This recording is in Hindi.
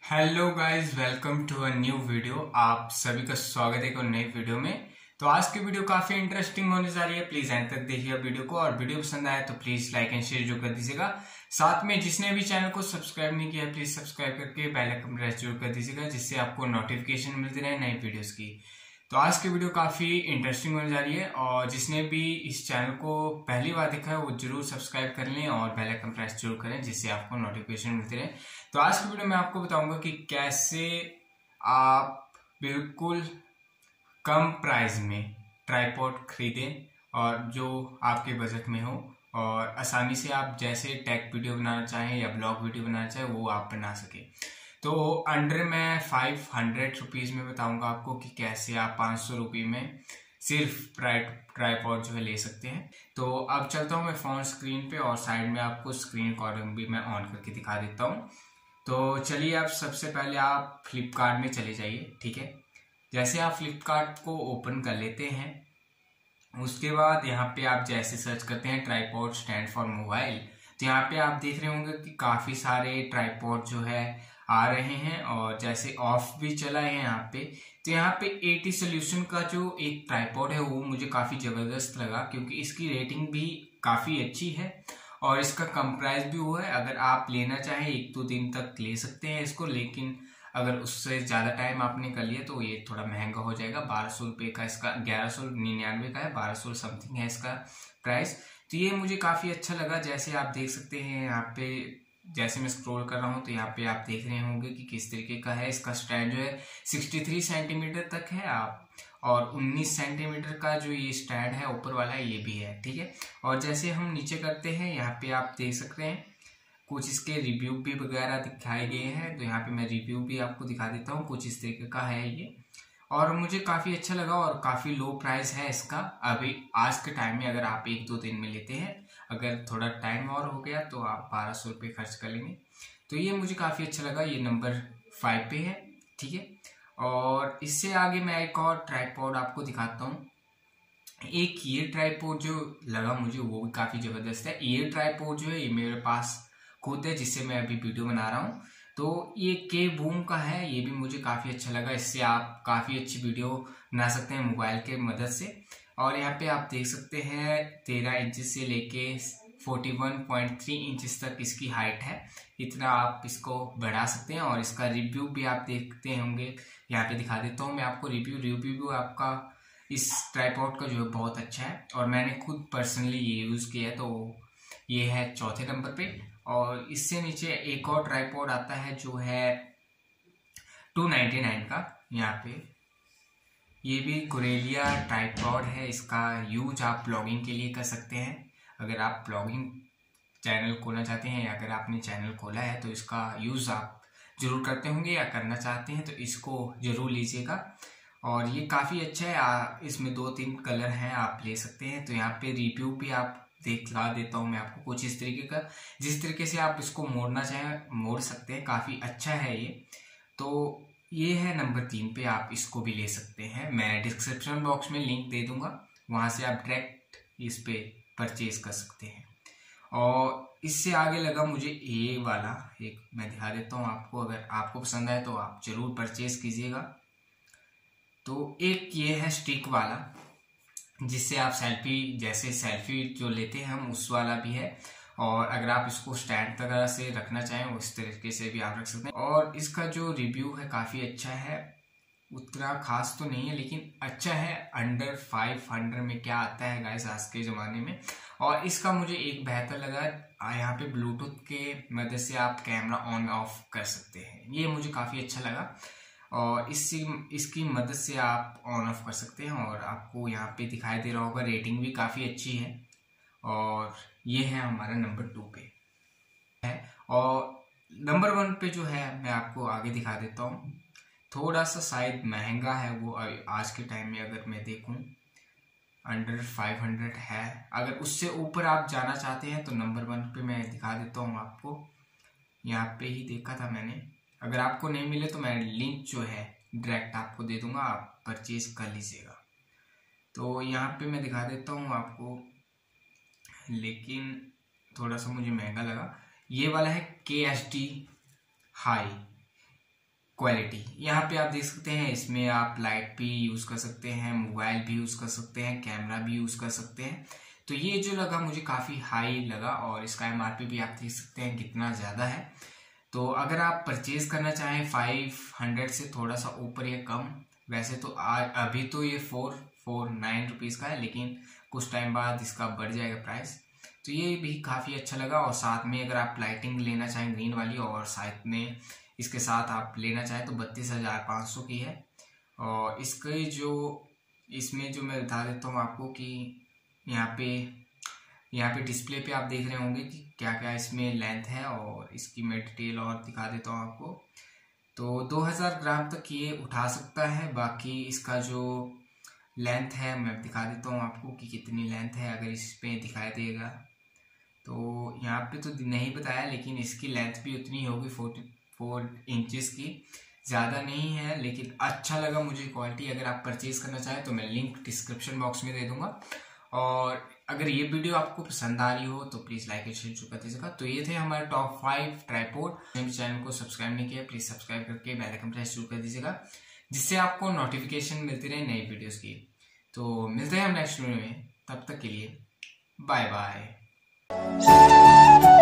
Hello guys, welcome to a new video. आप सभी का स्वागत है एक और नई वीडियो में। तो आज की वीडियो काफी इंटरेस्टिंग होने जा रही है। प्लीज एंड तक देखिए वीडियो को, और वीडियो पसंद आए तो प्लीज लाइक एंड शेयर जो कर दीजिएगा। साथ में जिसने भी चैनल को सब्सक्राइब नहीं किया प्लीज सब्सक्राइब करके बेल आइकन प्रेस जरूर कर दीजिएगा, जिससे आपको नोटिफिकेशन मिलती रहे नई वीडियोस की। तो आज की वीडियो काफी इंटरेस्टिंग होने जा रही है, और जिसने भी इस चैनल को पहली बार देखा है वो जरूर सब्सक्राइब कर लें और बेल आइकन प्रेस जरूर करें, जिससे आपको नोटिफिकेशन मिलती रहे। तो आज की वीडियो में आपको बताऊंगा कि कैसे आप बिल्कुल कम प्राइस में ट्राइपॉड खरीदें और जो आपके बजट में हो, और आसानी से आप जैसे टेक वीडियो बनाना चाहें या ब्लॉग वीडियो बनाना चाहें वो आप बना सके। तो अंडर मैं 500 रुपीज़ में बताऊंगा आपको कि कैसे आप 500 रुपये में सिर्फ ट्राइपॉड जो है ले सकते हैं। तो अब चलता हूँ मैं फ़ोन स्क्रीन पे, और साइड में आपको स्क्रीन रिकॉर्डिंग भी मैं ऑन करके दिखा देता हूँ। तो चलिए, आप सबसे पहले आप फ्लिपकार्ट में चले जाइए। ठीक है, जैसे आप फ्लिपकार्ट को ओपन कर लेते हैं, उसके बाद यहाँ पे आप जैसे सर्च करते हैं ट्राइपॉड स्टैंड फॉर मोबाइल, तो यहाँ पे आप देख रहे होंगे कि काफ़ी सारे ट्राइपॉड जो है आ रहे हैं, और जैसे ऑफ भी चला है यहाँ पे। तो यहाँ पे एटी सोल्यूशन का जो एक ट्राइपॉड है वो मुझे काफ़ी ज़बरदस्त लगा, क्योंकि इसकी रेटिंग भी काफ़ी अच्छी है और इसका कम प्राइस भी हुआ है। अगर आप लेना चाहें 1-2 दिन तक ले सकते हैं इसको, लेकिन अगर उससे ज़्यादा टाइम आपने कर लिया तो ये थोड़ा महंगा हो जाएगा। 1200 रुपये का इसका, 1199 का है, 1200 समथिंग है इसका प्राइस। तो ये मुझे काफ़ी अच्छा लगा। जैसे आप देख सकते हैं यहाँ पे, जैसे मैं स्क्रॉल कर रहा हूँ तो यहाँ पे आप देख रहे होंगे कि किस तरीके का है। इसका स्टैंड जो है 63 सेंटीमीटर तक है आप, और 19 सेंटीमीटर का जो ये स्टैंड है ऊपर वाला ये भी है। ठीक है, और जैसे हम नीचे करते हैं यहाँ पे आप देख सकते हैं कुछ इसके रिव्यू भी वगैरह दिखाए गए हैं। तो यहाँ पे मैं रिव्यू भी आपको दिखा देता हूँ, कुछ इस तरीके का है ये, और मुझे काफ़ी अच्छा लगा और काफ़ी लो प्राइस है इसका। अभी आज के टाइम में अगर आप 1-2 दिन में लेते हैं, अगर थोड़ा टाइम और हो गया तो आप 1200 रुपये खर्च कर लेंगे। तो ये मुझे काफ़ी अच्छा लगा। ये नंबर 5 पे है। ठीक है, और इससे आगे मैं एक और ट्राइपॉड आपको दिखाता हूँ। एक ये ट्राइपॉड जो लगा मुझे वो भी काफ़ी ज़बरदस्त है। ये ट्राइपॉड जो है ये मेरे पास खुद है, जिससे मैं अभी वीडियो बना रहा हूँ। तो ये के बूम का है, ये भी मुझे काफ़ी अच्छा लगा। इससे आप काफ़ी अच्छी वीडियो बना सकते हैं मोबाइल के मदद से। और यहाँ पे आप देख सकते हैं 13 इंच से लेके 41.3 इंच तक इसकी हाइट है। इतना आप इसको बढ़ा सकते हैं, और इसका रिव्यू भी आप देखते होंगे। यहाँ पे दिखा देता हूँ मैं आपको रिव्यू आपका इस ट्राइपॉड का जो है बहुत अच्छा है, और मैंने खुद पर्सनली ये यूज़ किया है। तो ये है चौथे नंबर पे। और इससे नीचे एक और ट्राइपॉड आता है जो है 299 का। यहाँ पे ये भी गोरेलिया ट्राइपॉड है। इसका यूज आप ब्लॉगिंग के लिए कर सकते हैं। अगर आप ब्लॉगिंग चैनल खोलना चाहते हैं, या अगर आपने चैनल खोला है तो इसका यूज़ आप जरूर करते होंगे या करना चाहते हैं, तो इसको जरूर लीजिएगा। और ये काफ़ी अच्छा है। इसमें 2-3 कलर हैं, आप ले सकते हैं। तो यहाँ पे रिव्यू भी आप दिखला देता हूँ मैं आपको कुछ इस तरीके का। जिस तरीके से आप इसको मोड़ना चाहें मोड़ सकते हैं, काफ़ी अच्छा है ये। तो ये है नंबर 3 पे, आप इसको भी ले सकते हैं। मैं डिस्क्रिप्शन बॉक्स में लिंक दे दूंगा, वहाँ से आप डायरेक्ट इस पे परचेज कर सकते हैं। और इससे आगे लगा मुझे ये वाला, एक मैं दिखा देता हूँ आपको। अगर आपको पसंद आए तो आप ज़रूर परचेज कीजिएगा। तो एक ये है स्टिक वाला, जिससे आप सेल्फी जो लेते हैं हम उस वाला भी है। और अगर आप इसको स्टैंड वगैरह से रखना चाहें उस तरीके से भी आप रख सकते हैं। और इसका जो रिव्यू है काफ़ी अच्छा है, उतना खास तो नहीं है लेकिन अच्छा है। अंडर 500 में क्या आता है गाइस आज के ज़माने में। और इसका मुझे एक बेहतर लगा, यहाँ पे ब्लूटूथ के मदद से आप कैमरा ऑन ऑफ कर सकते हैं। ये मुझे काफ़ी अच्छा लगा, और इसकी मदद से आप ऑन ऑफ कर सकते हैं। और आपको यहाँ पे दिखाई दे रहा होगा रेटिंग भी काफ़ी अच्छी है। और ये है हमारा नंबर 2 पे है। और नंबर 1 पे जो है मैं आपको आगे दिखा देता हूँ। थोड़ा सा शायद महंगा है वो आज के टाइम में, अगर मैं देखूँ अंडर 500 है। अगर उससे ऊपर आप जाना चाहते हैं तो नंबर 1 पे मैं दिखा देता हूँ आपको। यहाँ पे ही देखा था मैंने। अगर आपको नहीं मिले तो मैं लिंक जो है डायरेक्ट आपको दे दूंगा, आप परचेज कर लीजिएगा। तो यहाँ पे मैं दिखा देता हूँ आपको, लेकिन थोड़ा सा मुझे महंगा लगा। ये वाला है KST हाई। क्वालिटी यहाँ पे आप देख सकते हैं। इसमें आप लाइट भी यूज़ कर सकते हैं, मोबाइल भी यूज़ कर सकते हैं, कैमरा भी यूज़ कर सकते हैं। तो ये जो लगा मुझे काफ़ी हाई लगा और इसका MRP भी आप देख सकते हैं कितना ज़्यादा है। तो अगर आप परचेज़ करना चाहें 500 से थोड़ा सा ऊपर या कम, वैसे तो अभी तो ये 449 रुपीज़ का है, लेकिन कुछ टाइम बाद इसका बढ़ जाएगा प्राइस। तो ये भी काफ़ी अच्छा लगा। और साथ में अगर आप लाइटिंग लेना चाहें ग्रीन वाली और साथ में इसके साथ आप लेना चाहें तो 32,500 की है। और इसके जो इसमें जो मैं बता देता हूँ आपको कि यहाँ पे डिस्प्ले पे आप देख रहे होंगे कि क्या क्या इसमें लेंथ है, और इसकी मैं डिटेल और दिखा देता हूँ आपको। तो 2000 ग्राम तक ये उठा सकता है। बाकी इसका जो लेंथ है मैं दिखा देता हूँ आपको कि कितनी लेंथ है, अगर इस पे दिखाई देगा। तो यहाँ पे तो नहीं बताया, लेकिन इसकी लेंथ भी उतनी होगी 44 इंचेस की, ज़्यादा नहीं है, लेकिन अच्छा लगा मुझे क्वालिटी। अगर आप परचेज़ करना चाहें तो मैं लिंक डिस्क्रिप्शन बॉक्स में दे दूंगा। और अगर ये वीडियो आपको पसंद आ रही हो तो प्लीज़ लाइक एंड शेयर कर दीजिएगा। तो ये थे हमारे टॉप 5 ट्राइपॉड। मेरे चैनल को सब्सक्राइब नहीं किया, प्लीज़ सब्सक्राइब करके बेल आइकन प्रेस जरूर कर दीजिएगा, जिससे आपको नोटिफिकेशन मिलती रहे नई वीडियोज़ की। तो मिलते हैं हम नेक्स्ट वीडियो में, तब तक के लिए बाय बाय।